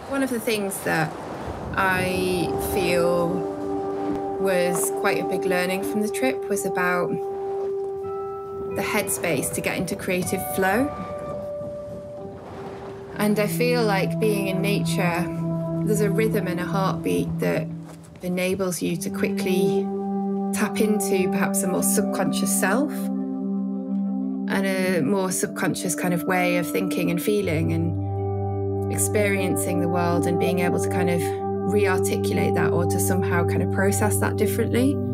One of the things that I feel was quite a big learning from the trip was about the headspace to get into creative flow. And I feel like being in nature, there's a rhythm and a heartbeat that enables you to quickly tap into perhaps a more subconscious self and a more subconscious kind of way of thinking and feeling and experiencing the world and being able to kind of re-articulate that or to somehow kind of process that differently.